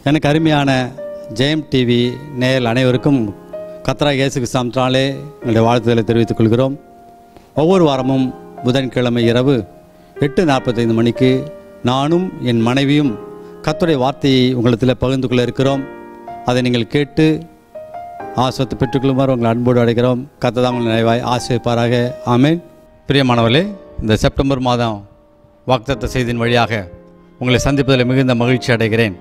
எனக்கு அருமையான ஜெயம் டிவி நேயர்கள் அனைவருக்கும் கர்த்தராகிய இயேசு கிறிஸ்துவினாலே எங்களுடைய வாழ்த்துக்களை தெரிவித்துக் கொள்கிறோம். ஒவ்வொரு வாரமும் புதன்கிழமை இரவு 8:45 மணிக்கு நானும் என் மனைவியும் கர்த்தருடைய வார்த்தையை உங்களிடத்தில் பகிர்ந்து கொள்ள இருக்கிறோம். அதை நீங்கள் கேட்டு ஆசீர்வாதத்தை பெற்றுக்கொள்ளுமாறு உங்களை அன்போடு அழைக்கிறோம். கர்த்தர் தாம் உங்களை நிறைவாய் ஆசீர்வதிப்பாராக. ஆமென். பிரியமானவர்களே, இந்த செப்டம்பர் மாதம் வாக்குத்தத்த செய்தியின் வழியாக உங்களை சந்திப்பதில் மிகுந்த மகிழ்ச்சி அடைகிறேன்.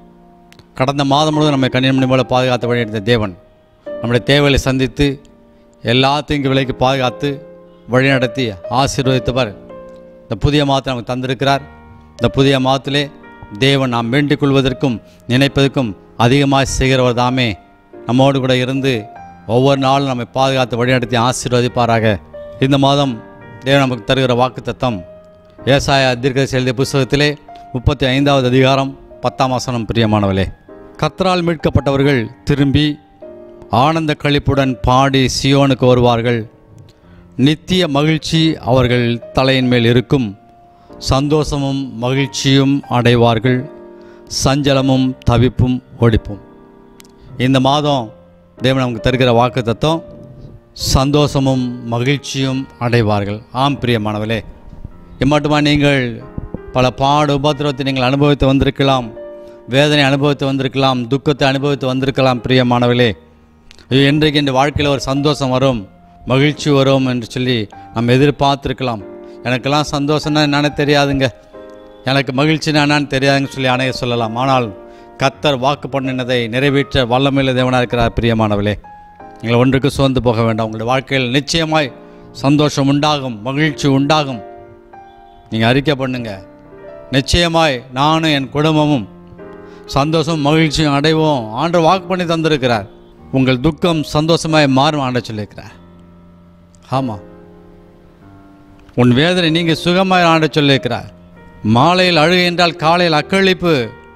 கடந்த மாதம் முழுவதும் நம்மை கண்ணின் போல பாதுகாத்து வழிநடத்திய தேவன் நம்முடைய தேவைகளை சந்தித்து எல்லா தீங்கு விலைக்கு பாதுகாத்து வழிநடத்தி ஆசீர்வதித்தவர் இந்த புதிய மாதத்தை நமக்கு தந்திருக்கிறார். இந்த புதிய மாதத்திலே தேவன் நாம் வேண்டிக் கொள்வதற்கும் நினைப்பதற்கும் அதிகமாக செய்கிறவர் தாமே நம்மோடு கூட இருந்து ஒவ்வொரு நாளும் நம்மை பாதுகாத்து வழிநடத்தி ஆசீர்வதிப்பாராக. இந்த மாதம் தேவன் நமக்கு தருகிற வாக்குத்தத்தம் ஏசாயா தீர்க்கதரிசி எழுதிய புத்தகத்திலே 35வது அதிகாரம் 10ஆம் வசனம். பிரியமானவர்களே, கர்த்தரால் மீட்கப்பட்டவர்கள் திரும்பி ஆனந்த களிப்புடன் பாடி சியோனுக்கு வருவார்கள். நித்திய மகிழ்ச்சி அவர்கள் தலையின் மேல் இருக்கும். சந்தோஷமும் மகிழ்ச்சியும் அடைவார்கள். சஞ்சலமும் தவிப்பும் ஒழிப்பும். இந்த மாதம் தேவன் நமக்கு தருகிற வாக்குத்தத்தம் சந்தோஷமும் மகிழ்ச்சியும் அடைவார்கள். ஆம் பிரியமானவர்களே, இம்மட்டுமா நீங்கள் பல பாடு உபத்திரவத்தை நீங்கள் அனுபவித்து வந்திருக்கலாம், வேதனை அனுபவித்து வந்திருக்கலாம், துக்கத்தை அனுபவித்து வந்திருக்கலாம். பிரியமானவர்களே, இன்றைக்கு இந்த வாழ்க்கையில் ஒரு சந்தோஷம் வரும், மகிழ்ச்சி வரும் என்று சொல்லி நம்ம எதிர்பார்த்துருக்கலாம். எனக்கெல்லாம் சந்தோஷம்னா என்னன்னு தெரியாதுங்க, எனக்கு மகிழ்ச்சினா என்னன்னு தெரியாதுன்னு சொல்லி அனைவரும் சொல்லலாம். ஆனால் கர்த்தர் வாக்கு பண்ணினதை நிறைவேற்ற வல்லமையுள்ள தேவனாக இருக்கிறார். பிரியமானவர்களே, நீங்கள் ஒன்றுக்கு சோர்ந்து போக வேண்டாம். உங்களுடைய வாழ்க்கையில் நிச்சயமாய் சந்தோஷம் உண்டாகும், மகிழ்ச்சி உண்டாகும். நீங்கள் அறிக்கை பண்ணுங்க, நிச்சயமாய் நானும் என் குடும்பமும் சந்தோஷம் மகிழ்ச்சியும் அடைவோம். ஆண்டவர் வாக்கு பண்ணி தந்திருக்கிறார். உங்கள் துக்கம் சந்தோஷமாய் மாறும் ஆண்ட சொல்லியிருக்கிறார். ஆமாம், உன் வேதனை நீங்கள் சுகமாய் ஆண்ட சொல்லியிருக்கிறார். மாலையில் அழுகை என்றால் காலையில் அக்களிப்பு.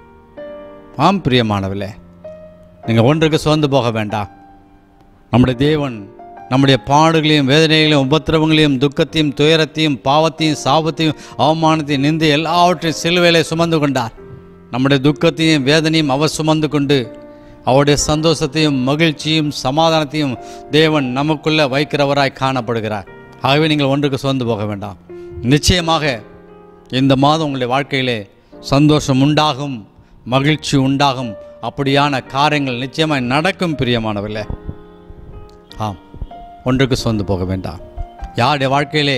ஆம் பிரியமானவர்களே, நீங்கள் ஒன்றுக்கு சோர்ந்து போக வேண்டாம். நம்முடைய தேவன் நம்முடைய பாடுகளையும் வேதனைகளையும் உபத்திரவங்களையும் துக்கத்தையும் துயரத்தையும் பாவத்தையும் சாபத்தையும் அவமானத்தையும் நிந்து எல்லாவற்றையும் சிலுவையிலே சுமந்து கொண்டார். நம்முடைய துக்கத்தையும் வேதனையும் அவர் சுமந்து கொண்டு அவருடைய சந்தோஷத்தையும் மகிழ்ச்சியும் சமாதானத்தையும் தேவன் நமக்குள்ளே வைக்கிறவராய் காணப்படுகிறார். ஆகவே நீங்கள் ஒன்றுக்கு சோர்ந்து போக வேண்டாம். நிச்சயமாக இந்த மாதம் உங்களுடைய வாழ்க்கையிலே சந்தோஷம் உண்டாகும், மகிழ்ச்சி உண்டாகும். அப்படியான காரியங்கள் நிச்சயமாக நடக்கும். பிரியமானவர்களே, ஆம், ஒன்றுக்கு சோர்ந்து போக வேண்டாம். யாருடைய வாழ்க்கையிலே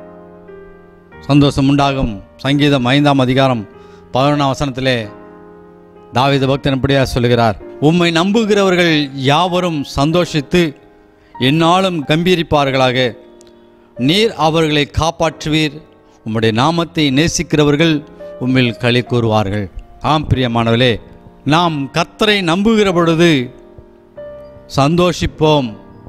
சந்தோஷம் உண்டாகும்? சங்கீதம் 5ஆம் அதிகாரம் 11ஆம் வசனத்திலே தாவீது பக்தன் இப்படியாக சொல்லுகிறார்: உம்மை நம்புகிறவர்கள் யாவரும் சந்தோஷித்து எந்நாளும் கம்பீரிப்பார்களாக. நீர் அவர்களை காப்பாற்றுவீர். உம்முடைய நாமத்தை நேசிக்கிறவர்கள் உம்மில் களி கூறுவார்கள். ஆம் பிரியமானவர்களே, நாம் கர்த்தரை நம்புகிற பொழுது சந்தோஷிப்போம்.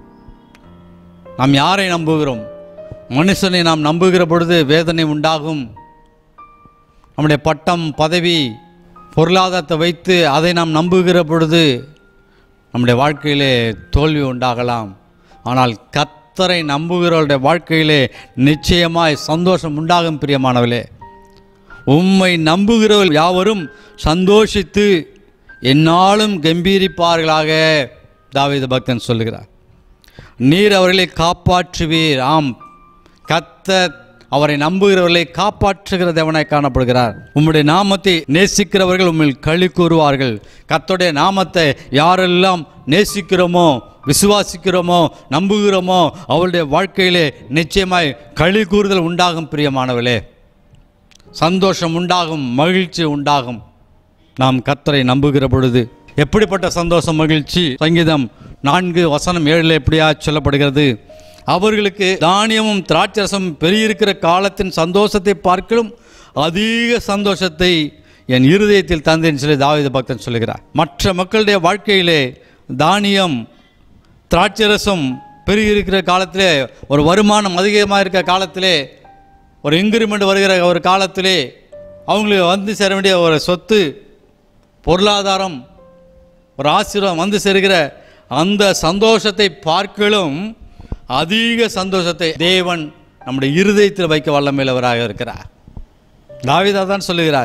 நாம் யாரை நம்புகிறோம்? மனுஷனை நாம் நம்புகிற பொழுது வேதனை உண்டாகும். நம்முடைய பட்டம் பதவி பொருளாதாரத்தை வைத்து அதை நாம் நம்புகிற பொழுது நம்முடைய வாழ்க்கையிலே தோல்வி உண்டாகலாம். ஆனால் கர்த்தரை நம்புகிறவருடைய வாழ்க்கையிலே நிச்சயமாய் சந்தோஷம் உண்டாகும். பிரியமானவர்களே, உம்மை நம்புகிறவர்கள் யாவரும் சந்தோஷித்து எந்நாளும் கம்பீரிப்பார்களாக. தாவீது பக்தன் சொல்லுகிறார், நீர் அவர்களை காப்பாற்றுவீர். ஆம், கர்த்தர் அவரை நம்புகிறவர்களை காப்பாற்றுகிற தேவனாய் காணப்படுகிறார். உம்முடைய நாமத்தை நேசிக்கிறவர்கள் உம்மில் களி கூறுவார்கள். கர்த்தருடைய நாமத்தை யாரெல்லாம் நேசிக்கிறோமோ, விசுவாசிக்கிறோமோ, நம்புகிறோமோ அவருடைய வாழ்க்கையிலே நிச்சயமாய் களி கூறுதல் உண்டாகும். பிரியமானவர்களே, சந்தோஷம் உண்டாகும், மகிழ்ச்சி உண்டாகும். நாம் கர்த்தரை நம்புகிற பொழுது எப்படிப்பட்ட சந்தோஷம், மகிழ்ச்சி? சங்கீதம் 4:7 எப்படியா சொல்லப்படுகிறது: அவர்களுக்கு தானியமும் திராட்சரசம் பெருகியிருக்கிற காலத்தின் சந்தோஷத்தை பார்க்கலும் அதிக சந்தோஷத்தை என் இருதயத்தில் தந்தேன் சொல்லி தாவீது பக்தன் சொல்லுகிறார். மற்ற மக்களுடைய வாழ்க்கையிலே தானியம் திராட்சரசம் பெருகியிருக்கிற காலத்திலே, ஒரு வருமானம் அதிகமாக இருக்கிற காலத்திலே, ஒரு இன்க்ரிமெண்ட் வருகிற ஒரு காலத்திலே அவங்களுக்கு வந்து சேர வேண்டிய ஒரு சொத்து, பொருளாதாரம், ஒரு ஆசீர்வாதம் வந்து சேருகிற அந்த சந்தோஷத்தை பார்க்கலும் அதிக சந்தோஷத்தை தேவன் நம்முடைய இருதயத்தில் வைக்க வல்லமையுள்ளவராக இருக்கிறார். தாவீது தான் சொல்லுகிறார்,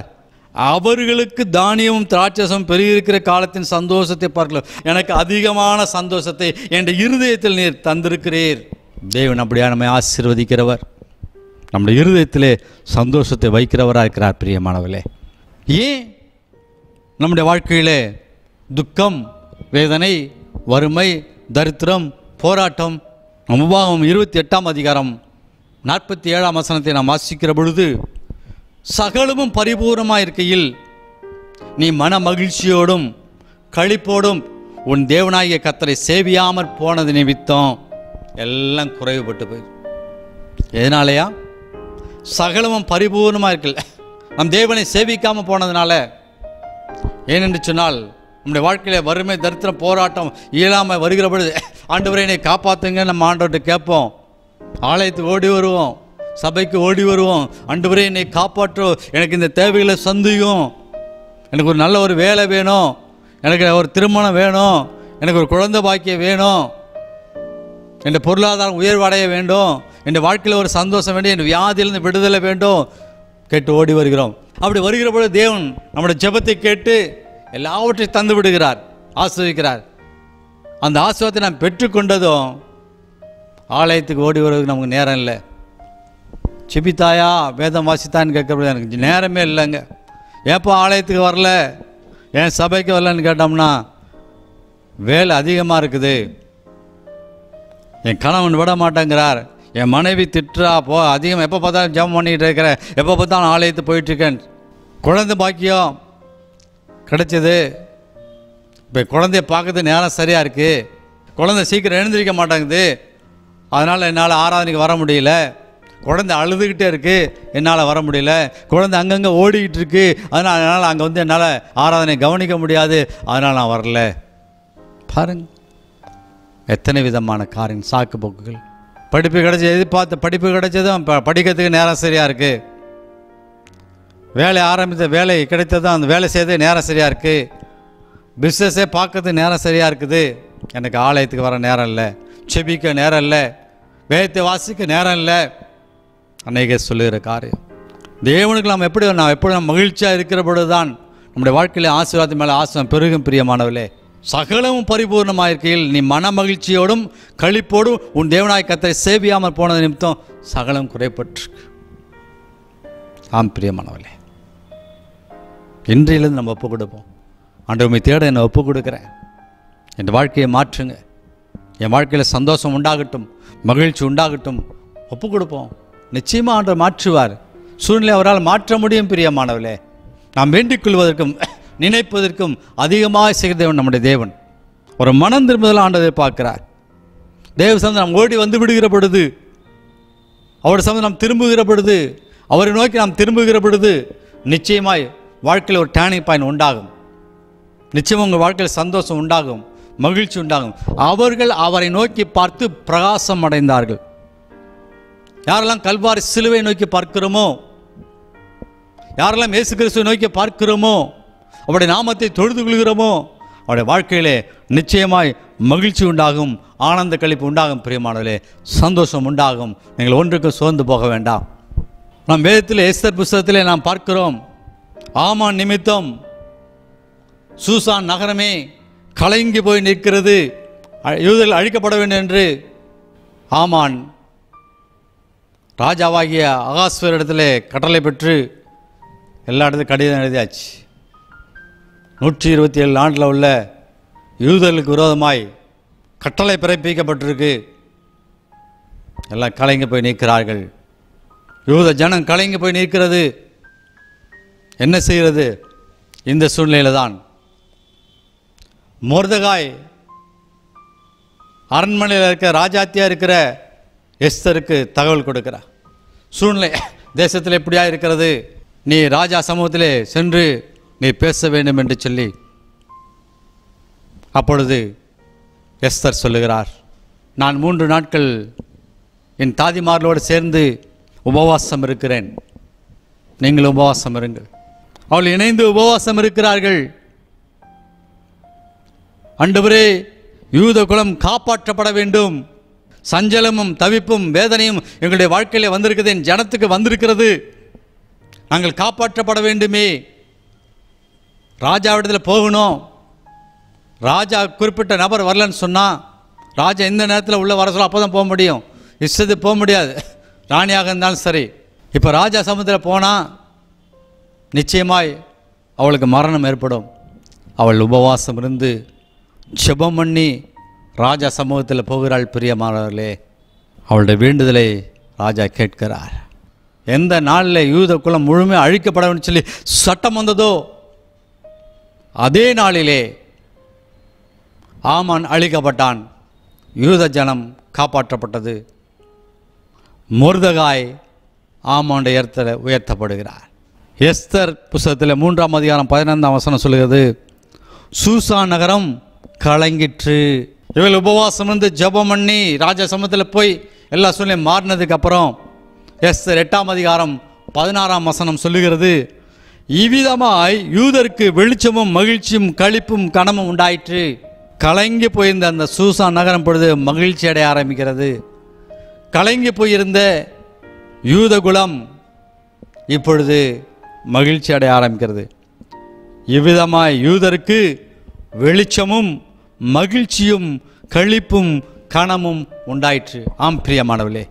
அவர்களுக்கு தானியமும் திராட்சசமும் பெருகியிருக்கிற காலத்தின் சந்தோஷத்தை பார்க்கலாம். எனக்கு அதிகமான சந்தோஷத்தை என் இருதயத்தில் நீர் தந்திருக்கிறீர். தேவன் அப்படியா நம்மை ஆசீர்வதிக்கிறவர், நம்முடைய இருதயத்திலே சந்தோஷத்தை வைக்கிறவராக இருக்கிறார். பிரியமானவர்களே, ஏன் நம்முடைய வாழ்க்கையிலே துக்கம், வேதனை, வறுமை, தரித்திரம், போராட்டம்? உபாகமம் 28ஆம் அதிகாரம் 47ஆம் வசனத்தை நாம் வாசிக்கிற பொழுது, சகலமும் பரிபூர்ணமாக இருக்கையில் நீ மன மகிழ்ச்சியோடும் களிப்போடும் உன் தேவனாகிய கர்த்தரை சேவியாமற் போனது நிமித்தம் எல்லாம் குறைவுபட்டு போய். எதனாலயா? சகலமும் பரிபூர்ணமாக இருக்கல, நம் தேவனை சேவிக்காமல் போனதுனால. ஏனென்று சொன்னால், நம்முடைய வாழ்க்கையில் வறுமை, தரித்திரம், போராட்டம், இயலாமை வருகிற பொழுது ஆண்டவரை என்னை காப்பாற்றுங்க நம்ம ஆண்டவர்கிட்ட கேட்போம். ஆலயத்துக்கு ஓடி வருவோம், சபைக்கு ஓடி வருவோம். ஆண்டவரே என்னை காப்பாற்றும், எனக்கு இந்த தேவைகளை சந்தியும், எனக்கு ஒரு நல்ல ஒரு வேலை வேணும், எனக்கு ஒரு திருமணம் வேணும், எனக்கு ஒரு குழந்தை பாக்கியம் வேணும், என் பொருளாதாரம் உயர்வடைய வேண்டும், என் வாழ்க்கையில் ஒரு சந்தோஷம் வேண்டும், என் வியாதியிலிருந்து விடுதலை வேண்டும் கேட்டு ஓடி வருகிறோம். அப்படி வருகிற பொழுது தேவன் நம்முடைய ஜெபத்தை கேட்டு எல்லாவற்றையும் தந்து விடுகிறார், ஆசீர்வதிக்கிறார். அந்த ஆசீர்வாதத்தை நாம் பெற்றுக்கொண்டதும் ஆலயத்துக்கு ஓடி வருவதுக்கு நமக்கு நேரம் இல்லை. செபித்தாயா, வேதம் வாசித்தான்னு கேட்கறது எனக்கு நேரமே இல்லைங்க. ஏப்போ ஆலயத்துக்கு வரல, ஏன் சபைக்கு வரலன்னு கேட்டோம்னா, வேலை அதிகமாக இருக்குது, என் கணவன் விட மாட்டேங்கிறார், என் மனைவி திட்டுறா, அதிகம் எப்போ பார்த்தாலும் ஜெபம் பண்ணிகிட்டு இருக்கிறேன், எப்போ பார்த்தாலும் ஆலயத்துக்கு போயிட்டுருக்கேன். குழந்தை பாக்கியம் கிடைச்சது, இப்போ குழந்தைய பார்க்கறது நேரம் சரியாக இருக்குது, குழந்தை சீக்கிரம் எழுந்திரிக்க மாட்டேங்குது, அதனால் என்னால் ஆராதனைக்கு வர முடியல, குழந்தை அழுதுகிட்டே இருக்குது, என்னால் வர முடியல, குழந்தை அங்கங்கே ஓடிக்கிட்டு இருக்கு, அதனால் அங்கே வந்து என்னால் ஆராதனை கவனிக்க முடியாது, அதனால் நான் வரல. பாருங்க எத்தனை விதமான காரியம், சாக்கு போக்குகள். படிப்பு கிடைச்சது, எதிர்பார்த்த படிப்பு கிடைச்சதும் படிக்கிறதுக்கு நேரம் சரியாக இருக்குது, வேலை ஆரம்பித்த வேலை கிடைத்ததும் அந்த வேலை செய்யறது நேரம் சரியாக இருக்குது, பிஸ்னஸே பார்க்கறதுக்கு நேரம் சரியாக இருக்குது, எனக்கு ஆலயத்துக்கு வர நேரம் இல்லை, செபிக்க நேரம் இல்லை, வேதத்தை வாசிக்க நேரம் இல்லை. அநேக சொல்லுகிற காரியம். தேவனுக்கு நாம் எப்படி மகிழ்ச்சியாக இருக்கிற பொழுது தான் நம்முடைய வாழ்க்கையில் ஆசீர்வாதம் மேலே ஆசீர்வாதம் பெருகும். பிரியமானவர்களே, சகலமும் பரிபூர்ணமாக இருக்கையில் நீ மன மகிழ்ச்சியோடும் களிப்போடும் உன் தேவனாய் கர்த்தரை சேவியாமல் போனது நிமித்தம் சகலம் குறைப்பட்டிருக்கு. ஆம் பிரியமானவர்களே, இன்றையிலிருந்து நம்ம ஒப்பு கொடுப்போம். ஆண்டவரை தேட என்னை ஒப்பு கொடுக்குறேன், என் வாழ்க்கையை மாற்றுங்க, என் வாழ்க்கையில் சந்தோஷம் உண்டாகட்டும், மகிழ்ச்சி உண்டாகட்டும், ஒப்பு கொடுப்போம். நிச்சயமாக ஆண்டவர் மாற்றுவார். சூழ்நிலை அவரால் மாற்ற முடியும். பிரியமானவர்களே, நாம் வேண்டிக் கொள்வதற்கும் நினைப்பதற்கும் அதிகமாக செய்கிற தேவன் நம்முடைய தேவன். ஒரு மனம் திரும்புதல் ஆண்டவர் பார்க்கிறார். தேவ சமூகத்தில் நாம் ஓடி வந்து விடுகிற பொழுது, அவருடைய சமூகத்தில் நாம் திரும்புகிற பொழுது, அவரை நோக்கி நாம் திரும்புகிற பொழுது நிச்சயமாய் வாழ்க்கையில் ஒரு டேர்னிங் பாயிண்ட் உண்டாகும். நிச்சயமாக உங்கள் வாழ்க்கையில் சந்தோஷம் உண்டாகும், மகிழ்ச்சி உண்டாகும். அவர்கள் அவரை நோக்கி பார்த்து பிரகாசம் அடைந்தார்கள். யாரெல்லாம் கல்வாரி சிலுவை நோக்கி பார்க்கிறோமோ, யாரெல்லாம் இயேசு கிறிஸ்துவை நோக்கி பார்க்கிறோமோ, அவருடைய நாமத்தை தொழுது கொள்கிறோமோ, அவருடைய வாழ்க்கையிலே நிச்சயமாய் மகிழ்ச்சி உண்டாகும், ஆனந்த களிப்பு உண்டாகும். பிரியமானவர்களே, சந்தோஷம் உண்டாகும். நீங்கள் ஒன்றுக்கு சோர்ந்து போக வேண்டாம். நாம் வேதத்தில் எஸ்தர் புஸ்தகத்திலே நாம் பார்க்கிறோம், ஆமான் நிமித்தம் சூசான் நகரமே கலங்கி போய் நிற்கிறது, யூதர்கள் அழிக்கப்பட வேண்டும் என்று ஆமான் ராஜாவாகிய அகாஸ்வரிடத்தில் கட்டளை பெற்று எல்லா இடத்துலையும் கடிதம் எழுதியாச்சு. 127 ஆண்டில் உள்ள யூதர்களுக்கு விரோதமாய் கட்டளை பிறப்பிக்கப்பட்டிருக்கு. எல்லாம் கலங்கி போய் நிற்கிறார்கள். யூத ஜனம் கலங்கி போய் நிற்கிறது. என்ன செய்கிறது? இந்த சூழ்நிலையில் தான் மொர்தெகாய் அரண்மனையில் இருக்கிற ராஜாத்தியாக இருக்கிற எஸ்தருக்கு தகவல் கொடுக்கிறார். சூழ்நிலை தேசத்தில் எப்படியா இருக்கிறது, நீ ராஜா சமூகத்திலே சென்று நீ பேச வேண்டும் என்று சொல்லி, அப்பொழுது எஸ்தர் சொல்லுகிறார், நான் 3 நாட்கள் என் தாதிமார்களோடு சேர்ந்து உபவாசம் இருக்கிறேன், நீங்கள் உபவாசம் இருங்கள். அவள் இணைந்து உபவாசம் இருக்கிறார்கள். ஆண்டவரே, யூத குலம் காப்பாற்றப்பட வேண்டும், சஞ்சலமும் தவிப்பும் வேதனையும் எங்களுடைய வாழ்க்கையில் வந்திருக்கிறது, என் ஜனத்துக்கு வந்திருக்கிறது, நாங்கள் காப்பாற்றப்பட வேண்டுமே ராஜாவிடத்தில் போகணும். ராஜா குறிப்பிட்ட நபர் வரலன்னு சொன்னால் ராஜா எந்த நேரத்தில் உள்ள வர சொல்ல அப்போ தான் போக முடியும். இஷ்டத்துக்கு போக முடியாது, ராணியாக இருந்தாலும் சரி. இப்போ ராஜா சமூகத்தில் போனால் நிச்சயமாய் அவளுக்கு மரணம் ஏற்படும். அவள் உபவாசம் இருந்து ஜெபம் பண்ணி ராஜா சமூகத்தில் போகிறாள். பிரியமானவர்களே, அவளுடைய வேண்டுதலை ராஜா கேட்கிறார். எந்த நாளில் யூத குலம் முழுமையாக அழிக்கப்பட வேண்டும் சொல்லி சட்டம் வந்ததோ அதே நாளிலே ஆமான் அழிக்கப்பட்டான். யூத ஜனம் காப்பாற்றப்பட்டது. மொர்தெகாய் ஆமானுடைய இடத்துல உயர்த்தப்படுகிறார். எஸ்தர் புஸ்தகத்தில் 3ஆம் அதிகாரம் 15ஆம் வசனம் சொல்லுகிறது, சூசான் நகரம் கலங்கிற்று. இவள் உபவாசம் இருந்து ஜெபம் பண்ணி ராஜா சமூகத்தில் போய் எல்லா சூழ்நிலையும் மாறினதுக்கு அப்புறம் எஸ்தர் 8ஆம் அதிகாரம் 16ஆம் வசனம் சொல்லுகிறது, இவ்விதமாய் யூதருக்கு வெளிச்சமும் மகிழ்ச்சியும் களிப்பும் கனமும் உண்டாயிற்று. கலங்கி போயிருந்த அந்த சூசான் நகரம் பொழுது மகிழ்ச்சி அடைய ஆரம்பிக்கிறது. கலங்கி போயிருந்த யூதகுலம் இப்பொழுது மகிழ்ச்சி அடைய ஆரம்பிக்கிறது. இவ்விதமாய் யூதருக்கு வெளிச்சமும் மகிழ்ச்சியும் களிப்பும் கனமும் உண்டாயிற்று. ஆம் பிரியமானவர்களே,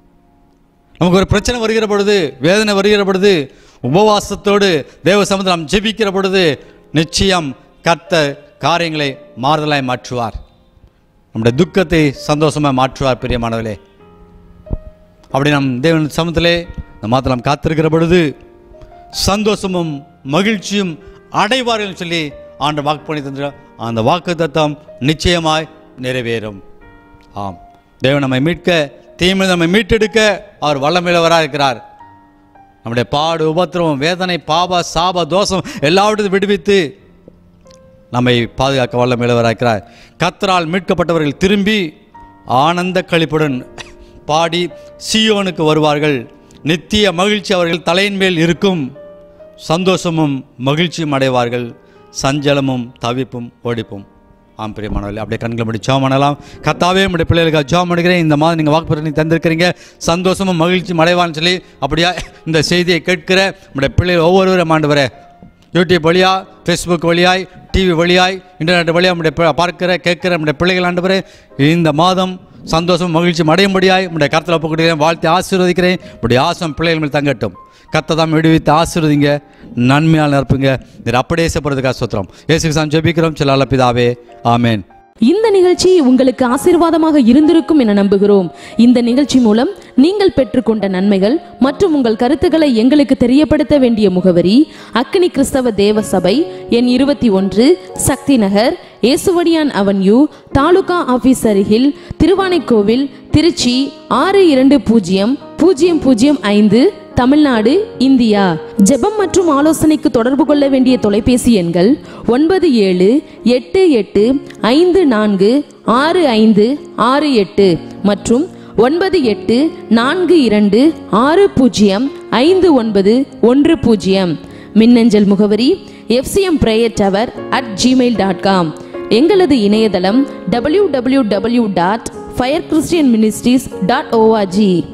நமக்கு ஒரு பிரச்சனை வருகிற பொழுது, வேதனை வருகிற பொழுது, உபவாசத்தோடு தேவ சமூகத்தில் நாம் ஜெபிக்கிற பொழுது நிச்சயம் கர்த்தர் காரியங்களை மாறுதலாய் மாற்றுவார். நம்முடைய துக்கத்தை சந்தோஷமாக மாற்றுவார். பிரியமானவர்களே, அப்படி நம் தேவன் சமூகத்திலே இந்த மாதத்தில் நாம் காத்திருக்கிற பொழுது சந்தோஷமும் மகிழ்ச்சியும் அடைவார்கள் சொல்லி ஆண்டவர் வாக்கு பண்ணி தந்தார். அந்த வாக்கு தத்தம் நிச்சயமாய் நிறைவேறும். ஆம், தேவன் நம்மை மீட்க, தீமை நம்மை மீட்டெடுக்க அவர் வல்லமையுள்ளவராக இருக்கிறார். நம்முடைய பாடு, உபத்திரவம், வேதனை, பாப, சாப, தோஷம் எல்லாவற்றையும் விடுவித்து நம்மை பாதுகாக்க வல்லமையுள்ளவராக இருக்கிறார். கர்த்தரால் மீட்கப்பட்டவர்கள் திரும்பி ஆனந்த களிப்புடன் பாடி சீயோனுக்கு வருவார்கள். நித்திய மகிழ்ச்சி அவர்கள் தலையின் மேல் இருக்கும். சந்தோஷமும் மகிழ்ச்சியும் அடைவார்கள். சஞ்சலமும் தவிப்பும் ஓடிப்பும். ஆம் பிரியமானவர்களே, அப்படியே கண்களை மூடி ஜெபம் பண்ணலாம். கர்த்தாவே, நம்முடைய பிள்ளைகளுக்காக ஜெபம் பண்ணுகிறேன். இந்த மாதிரி நீங்கள் வாக்குப்படி தந்திருக்கிறீங்க, சந்தோஷமும் மகிழ்ச்சியும் அடைவான்னு சொல்லி அப்படியா இந்த செய்தியை கேட்கிற நம்முடைய பிள்ளைகள் ஒவ்வொருவரும் ஆண்டவரே, யூடியூப் வழியாக, ஃபேஸ்புக் வழியாய், டிவி வழியாய், இன்டர்நெட் வழியாக நம்முடைய பார்க்கிற கேட்கிற நம்முடைய பிள்ளைகள் ஆண்டவரே, இந்த மாதம் சந்தோஷம் மகிழ்ச்சி அடையும்படியாய் நம்முடைய கர்த்தரை ஒப்புக்கொடுக்கிறேன். வாழ்த்தி ஆசீர்வதிக்கிறேன். இப்படி ஆசம் பிள்ளைகள் மேல் தங்கட்டும். கர்த்தர் தாம் விடுவித்து ஆசீர்வதிங்க, நன்மையால் நிரப்புங்க. நீர் அப்படியே செய்யப்படுறதுக்காக ஸ்தோத்திரம். இயேசு கிறிஸ்துவின் ஜெபிக்கிறோம் நல்ல பிதாவே, ஆமென். இந்த நிகழ்ச்சி உங்களுக்கு ஆசீர்வாதமாக இருந்திருக்கும் என நம்புகிறோம். இந்த நிகழ்ச்சி மூலம் நீங்கள் பெற்றுக்கொண்ட நன்மைகள் மற்றும் உங்கள் கருத்துக்களை எங்களுக்கு தெரியப்படுத்த வேண்டிய முகவரி: அக்கினி கிறிஸ்தவ தேவ சபை, எண் 21, சக்தி நகர், ஏசுவடியான் அவென்யூ, தாலுகா ஆபீஸ் அருகில், திருவானைக்கோவில், திருச்சி 620005, தமிழ்நாடு, இந்தியா. ஜெபம் மற்றும் ஆலோசனைக்கு தொடர்பு கொள்ள வேண்டிய தொலைபேசி எண்கள் 9788546568 மற்றும் 9842605910. மின்னஞ்சல் முகவரி fcmprayertower@gmail.com. எங்களது இணையதளம் www.firechristianministries.org.